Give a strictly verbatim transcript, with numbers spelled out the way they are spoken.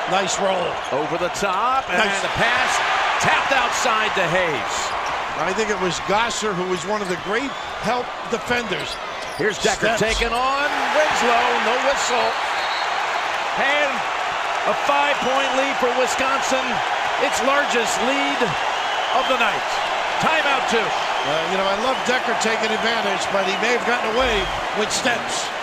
Nice roll. Over the top, and Nice. the pass tapped outside to Hayes. I think it was Gosser who was one of the great help defenders. Here's Dekker Steps. taking on Winslow, no whistle. And a five-point lead for Wisconsin, its largest lead of the night. Timeout two. Uh, you know, I love Dekker taking advantage, but he may have gotten away with steps.